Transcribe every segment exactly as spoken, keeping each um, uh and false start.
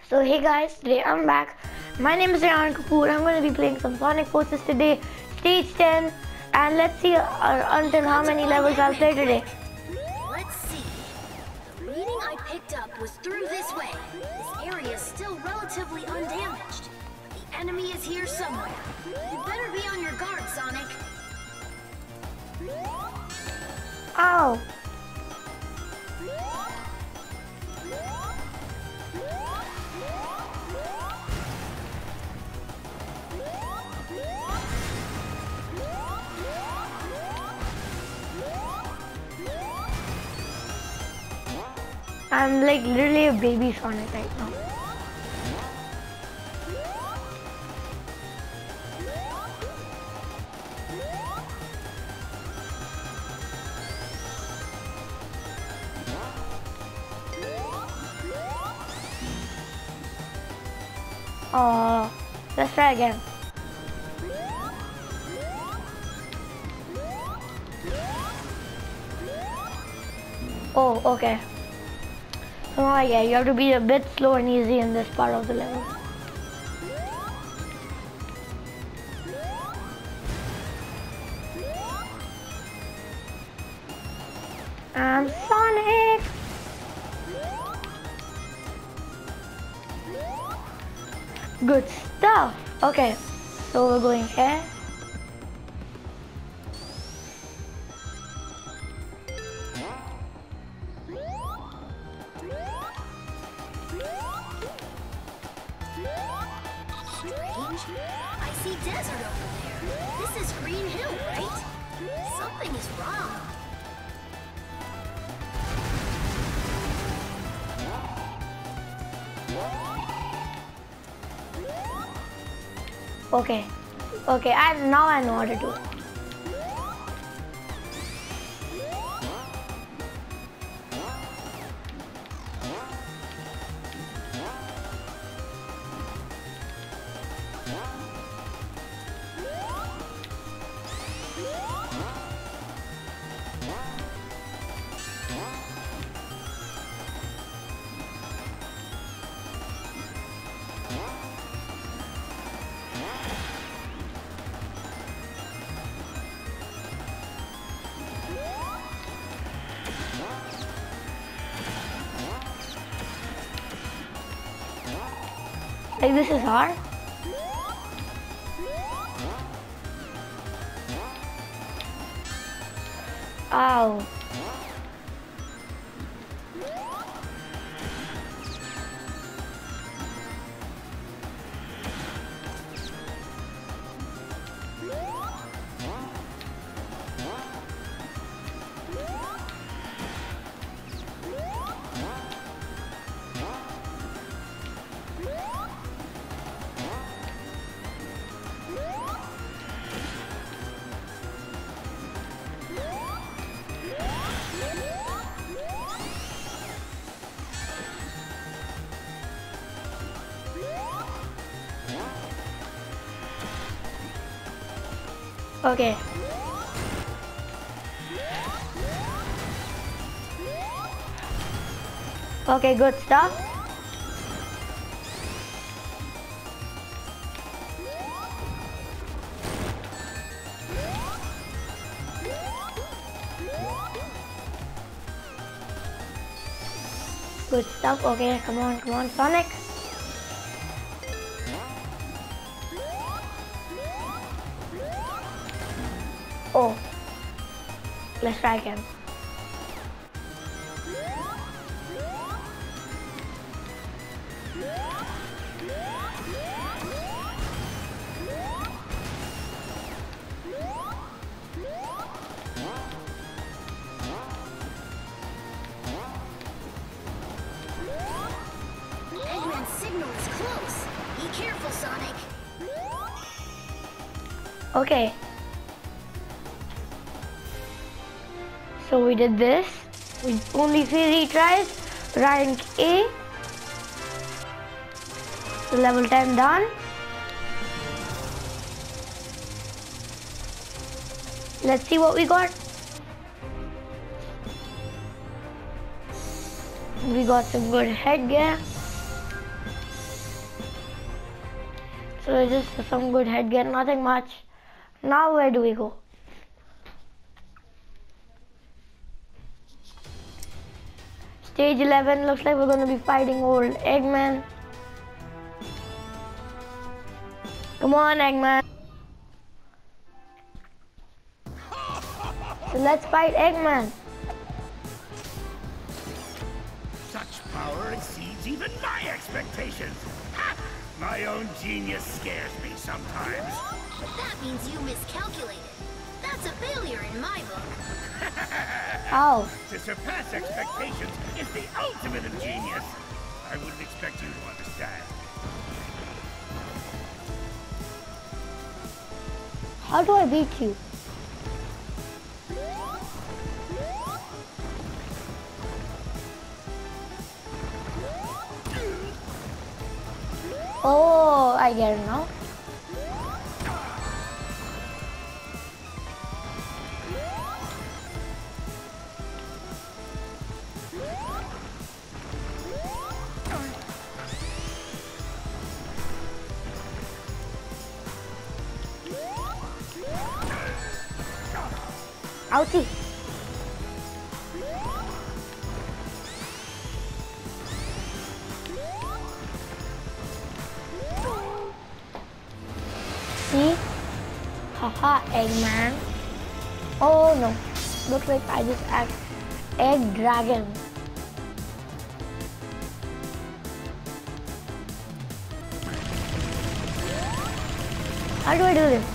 So hey guys, today I'm back. My name is Ryan Kapoor. I'm going to be playing some Sonic Forces today, stage ten, and let's see uh, until how many levels I'll play today. Let's see. The reading I picked up was through this way. This area is still relatively undamaged. The enemy is here somewhere. You better be on your guard, Sonic. Ow! I'm like literally a baby Sonic right now. Oh, let's try again. Oh, okay. Oh yeah, you have to be a bit slow and easy in this part of the level. I'm Sonic! Good stuff! Okay, so we're going here. I see desert over there. This is Green Hill, right? Something is wrong. Okay, okay, I now I know what to do. Like this is hard. Ow. Okay. Okay, good stuff. Good stuff. Okay, come on, come on, Sonic. Oh, let's try again. Eggman's signal is close. Be careful, Sonic. Okay. So we did this with only three retries, rank A, so level ten done. Let's see what we got. We got some good headgear. So just some good headgear, nothing much. Now where do we go? Stage eleven, looks like we're gonna be fighting old Eggman. Come on, Eggman. So let's fight Eggman. Such power exceeds even my expectations. Ha! My own genius scares me sometimes. That means you miscalculated. That's a failure in my book. Ow. To surpass expectations is the ultimate of genius. I wouldn't expect you to understand. How do I beat you? Oh, I get it now. Ouchie. See? Haha, Eggman. Oh no. Looks like I just act Egg Dragon. How do I do this?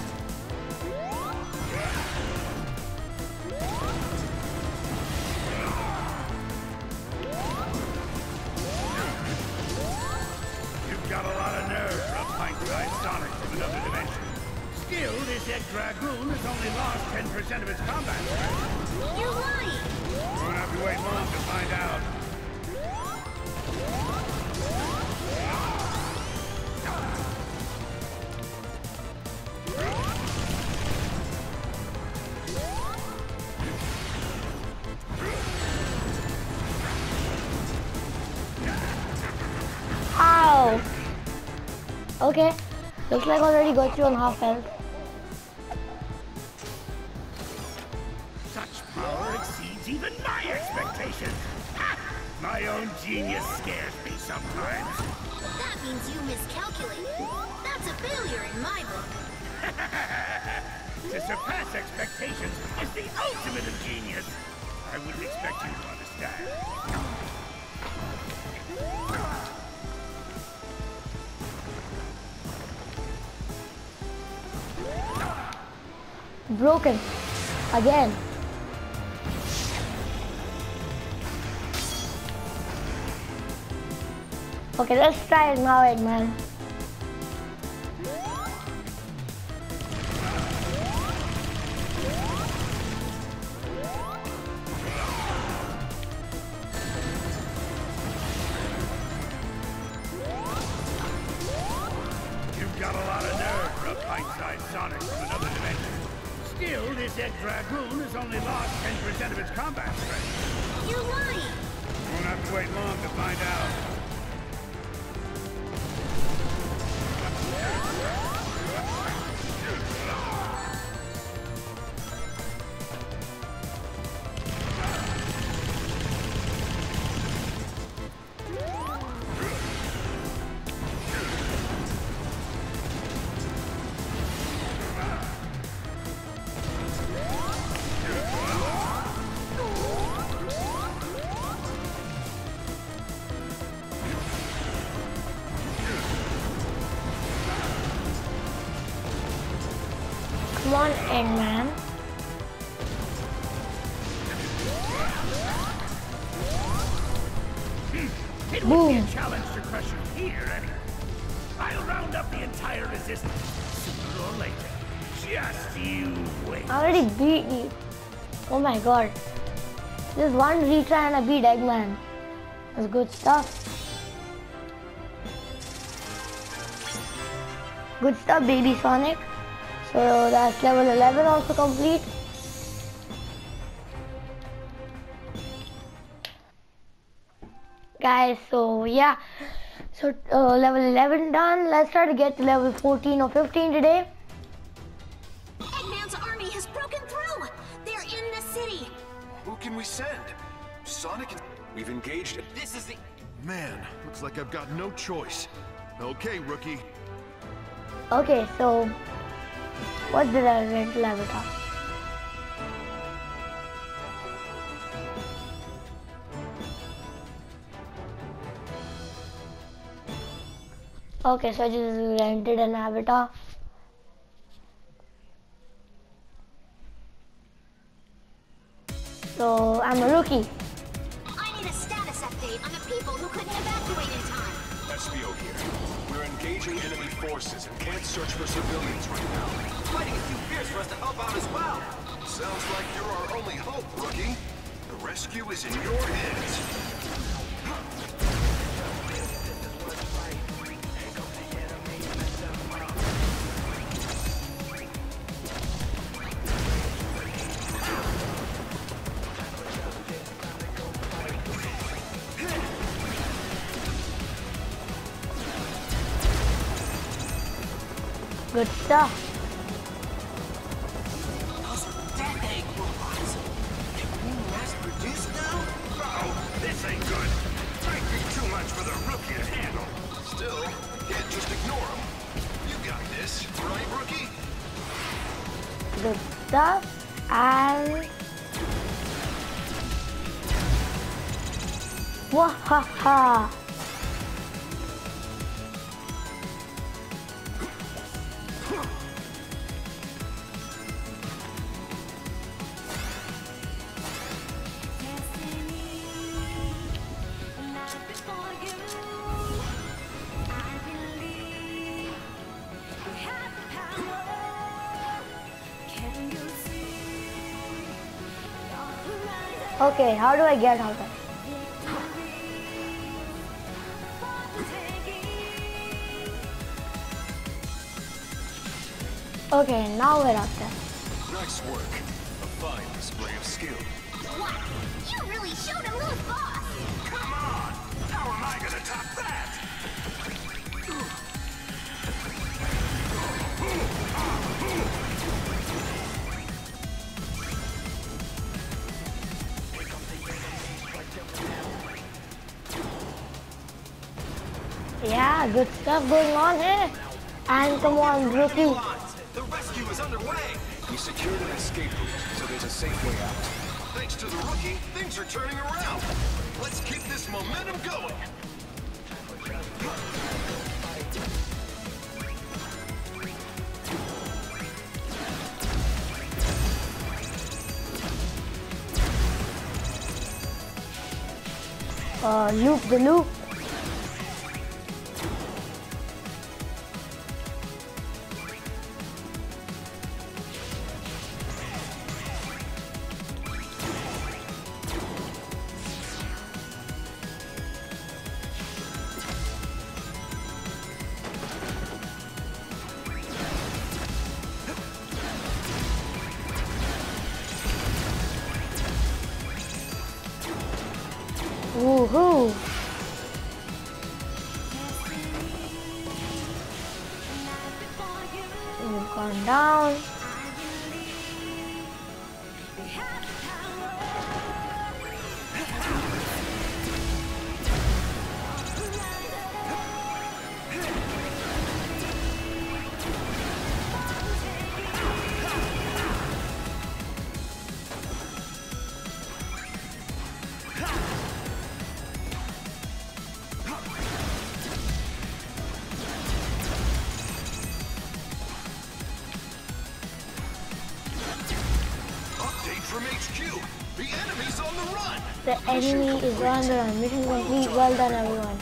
You've got a lot of nerve for a pint-sized Sonic from another dimension. Still, this Egg Dragoon has only lost ten percent of its combat strength. You're lying. Won't have to wait long to find out. Ow! Okay, looks like I already got you on half health. Such power exceeds even my expectations. Ha! My own genius scares me sometimes. That means you miscalculated. That's a failure in my book. To surpass expectations is the ultimate of genius. I wouldn't expect you to understand. Broken. Again. Okay, let's try it now, Eggman. You've got a lot of nerve for a pint-sized Sonic from another dimension. Still, this Egg Dragoon has only lost ten percent of its combat strength. You're lying. Won't have to wait long to find out. Come on, Eggman. It Boom. would be a challenge to crush you here, anyway. I'll round up the entire resistance sooner or later. Just you wait. I already beat you. Oh my god. Just one retry and I beat Eggman. That's good stuff. Good stuff, baby Sonic. So that's level eleven also complete. Guys, so yeah. So So uh, level eleven done. Let's try to get to level fourteen or fifteen today. Eggman's army has broken through. They're in the city. Who can we send? Sonic and... We've engaged... This is the... Man, looks like I've got no choice. Okay, rookie. Okay, so what's the level level top? Okay, so I just rented an avatar. So I'm a rookie. I need a status update on the people who couldn't evacuate in time. S B O here. We're engaging enemy forces and can't search for civilians right now. Fighting is too fierce for us to help out as well. Sounds like you're our only hope, rookie. The rescue is in your hands. Good stuff. Those are death egg robots. They're being mass-produced now? Uh-oh, this ain't good. Might be too much for the rookie to handle. Still, can't just ignore him. You got this, right, rookie? Good stuff. And wahaha. Okay, how do I get out of it? Okay, now we're up there. Nice work. A fine display of skill. Wow, you really showed him who's boss. Come on! How am I gonna top that? Yeah, good stuff going on here. And come on, rookie. The rescue is underway. We secured an escape route, so there's a safe way out. Thanks to the rookie, things are turning around. Let's keep this momentum going. Uh, loop the loop. Woohoo! We've gone down. From H Q, the enemy's on the run. The enemy is on the run. Mission complete. Well done, everyone.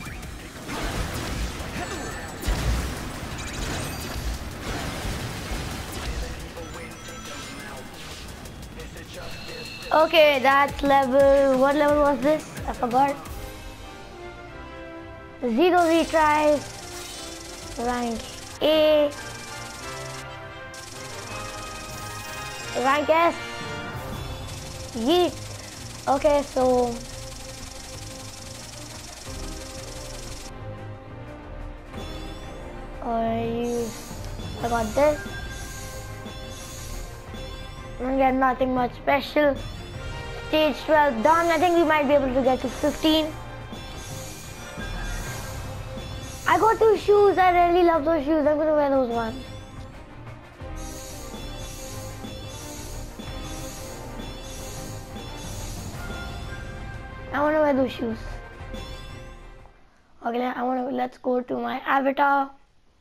Okay, that's level. What level was this? I forgot. Zero retries. Rank A. Rank S. Yeet. Okay, so I use, I got this. I get nothing much special. Stage twelve done. I think we might be able to get to fifteen. I got those shoes. I really love those shoes. I'm gonna wear those ones. I wanna wear those shoes. Okay, I wanna. Let's go to my avatar.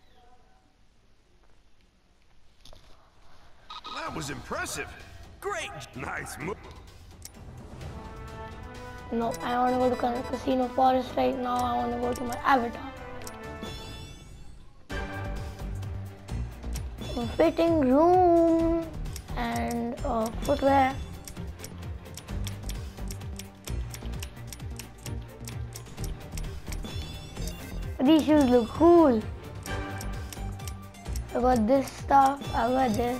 That was impressive. Great. Nice move. No, I want to go to Casino Forest right now. I want to go to my avatar. A fitting room and uh, footwear. These shoes look cool. I got this stuff. I got this.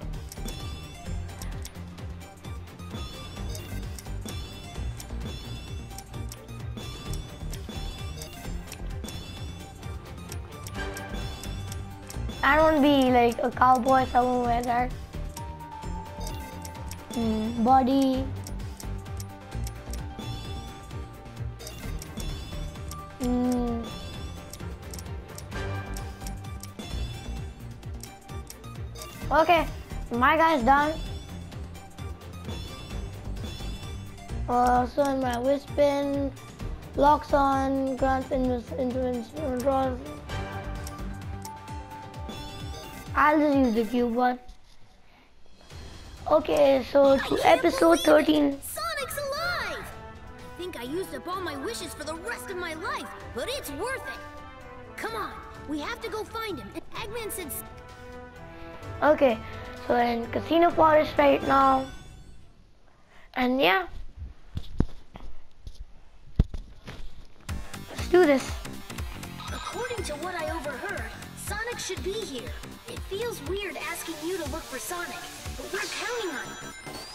I don't want to be like a cowboy, so I won't wear that. Mm, body. Mm. Okay, my guy's done. Uh, so in my Wispin, locks on, grants influence, draws. I'll just use the cube one. Okay, so to episode thirteen. Sonic's alive! I think I used up all my wishes for the rest of my life, but it's worth it. Come on, we have to go find him. Eggman said. Okay, so in Casino Forest right now. And yeah. Let's do this. According to what I overheard, Sonic should be here. It feels weird asking you to look for Sonic, but we're counting on you.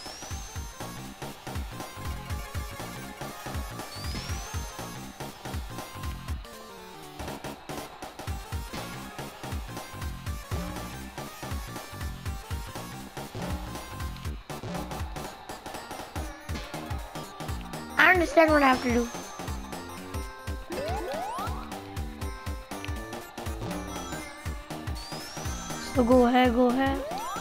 I understand what I have to do. So go ahead, go ahead.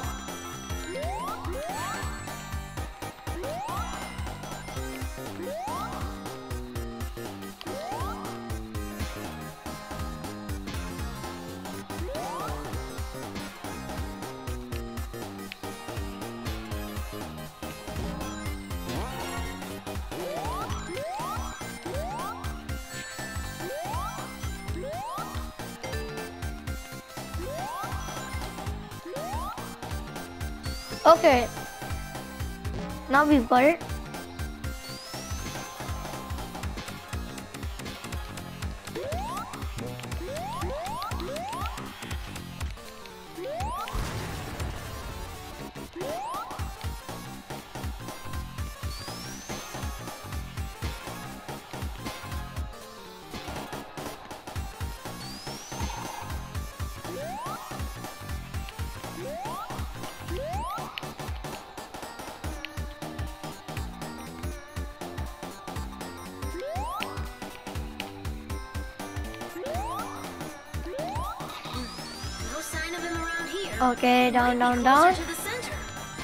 Okay, now we've got it. Okay, down, down, down. To the center.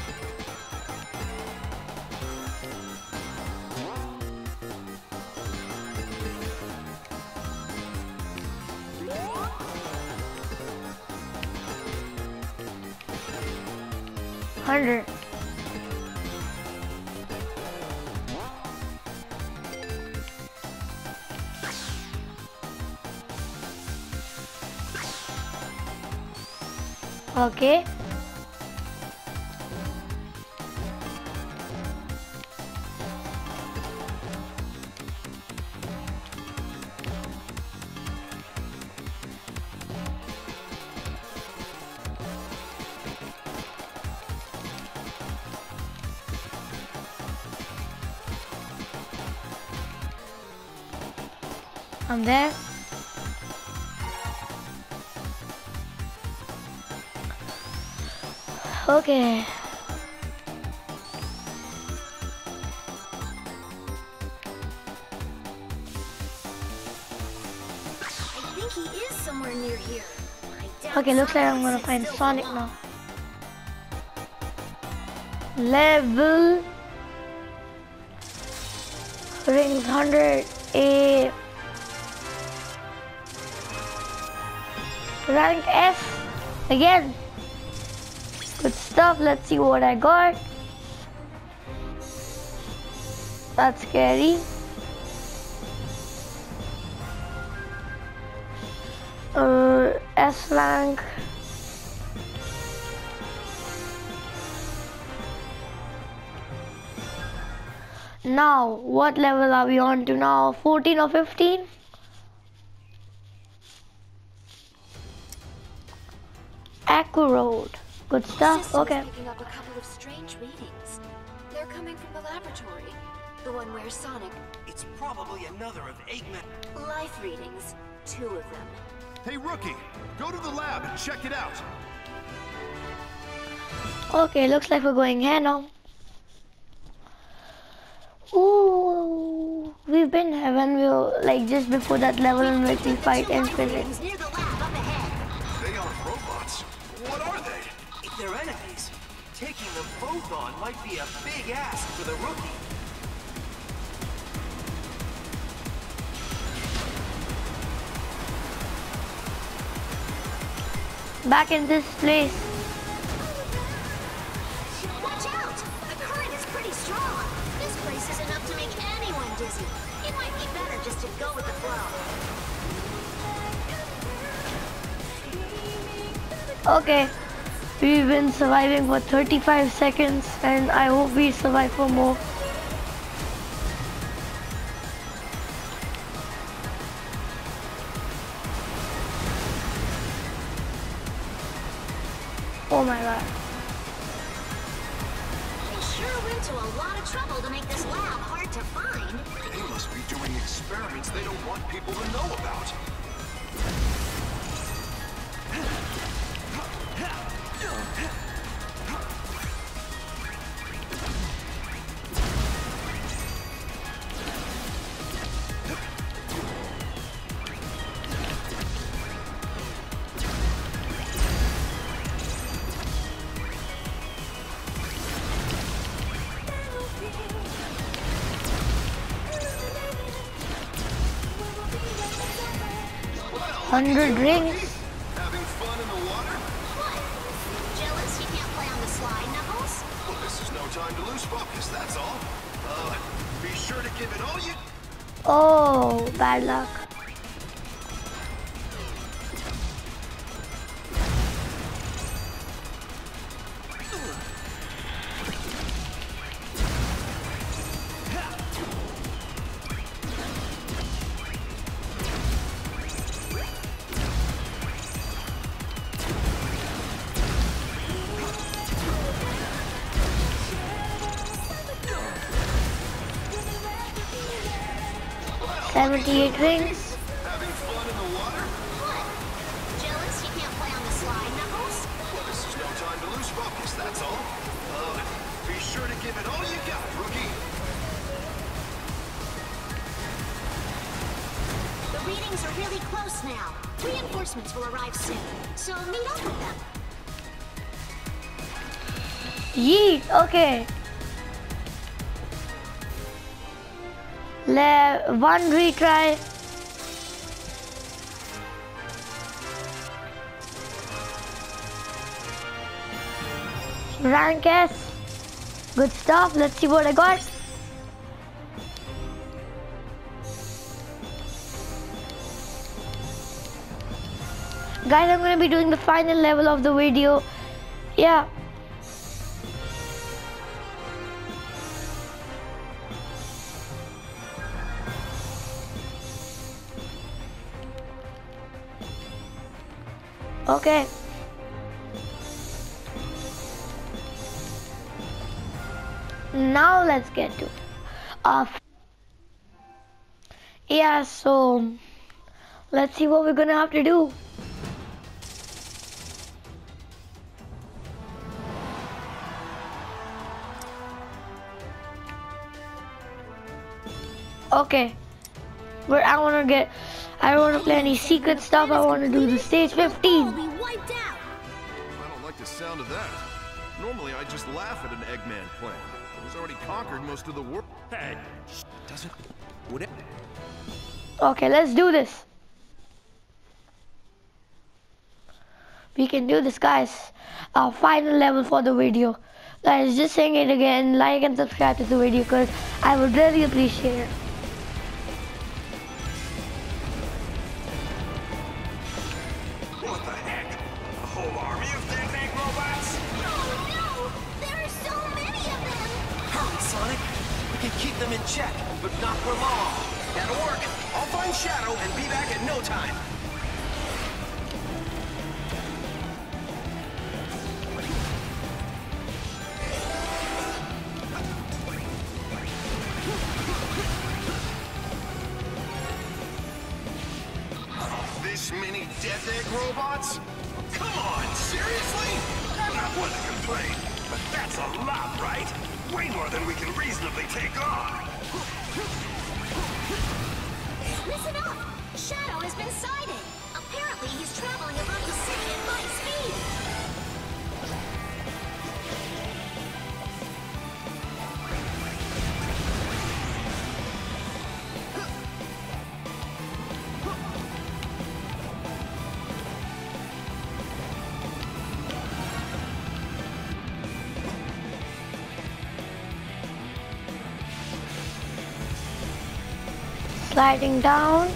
Hundred. Okay. I'm there. Okay. I think he is somewhere near here. I doubt Okay, looks like I'm Sonic gonna sits find still for Sonic long. now. Level rings one hundred A. Rank S again. Good stuff. Let's see what I got. That's scary. Uh, S rank. Now, what level are we on to now? fourteen or fifteen? Aqua Road. Good stuff. System Okay. is picking up a couple of strange readings. They're coming from the laboratory. The one where Sonic... It's probably another of Eggman. Life readings. Two of them. Hey, Rookie, go to the lab and check it out. Okay, looks like we're going here now. Ooh, we've been here when we were like just before that level in which we fight Infinite. Near the lab up ahead. They aren't robots. What are they? If they're enemies, taking them both on might be a big ask for the Rookie. Back in this place. Watch out! The current is pretty strong. This place is enough to make anyone dizzy. It might be better just to go with the flow. Okay, we've been surviving for thirty-five seconds and I hope we survive for more. Oh my god. They sure went to a lot of trouble to make this lab hard to find. They must be doing experiments they don't want people to know about. Hundred rings. Having fun in the water? What? Jealous you can't play on the slide, Knuckles? Well, this is no time to lose focus, that's all. Uh, be sure to give it all you... Oh, bad luck. seventy-eight rings. Having fun in the water? What? Jealous you can't play on the slide, Knuckles? Well, this is no time to lose focus, that's all. Uh, be sure to give it all you got, Rookie. The readings are really close now. Reinforcements will arrive soon, so meet up with them. Yeet, okay. Le one retry. Rank S. Good stuff. Let's see what I got. Guys, I'm going to be doing the final level of the video. Yeah. Okay. Now let's get to uh yeah, so let's see what we're gonna have to do. Okay. But I wanna get, I don't wanna play any secret stuff. I wanna do the stage fifteen. All be wiped out. I don't like the sound of that. Normally I just laugh at an Eggman plan. He's already conquered most of the world. Hey, Doesn't... Would it... Okay, let's do this. We can do this, guys. Our final level for the video. Guys, just saying it again, like and subscribe to the video because I would really appreciate it. What the heck? A whole army of dead egg robots? Oh no! There are so many of them! Hurry, Sonic! We can keep them in check, but not for long. That'll work. I'll find Shadow and be back in no time. This many death egg robots? Come on, seriously? I'm not one to complain, but that's a lot, right? Way more than we can reasonably take on. Listen up! Shadow has been sighted! Apparently he's traveling above the city at light speed! Sliding down.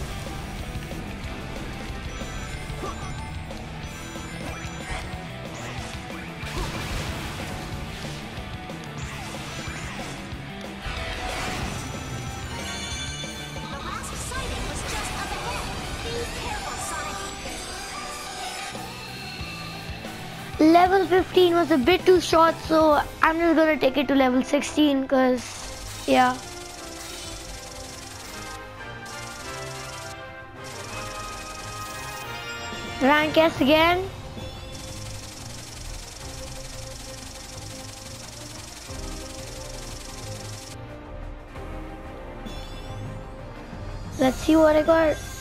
The last sighting was just up ahead. Be careful, Sonic. Level fifteen was a bit too short, so I'm just gonna take it to level sixteen because, yeah. Rank S again. Let's see what I got.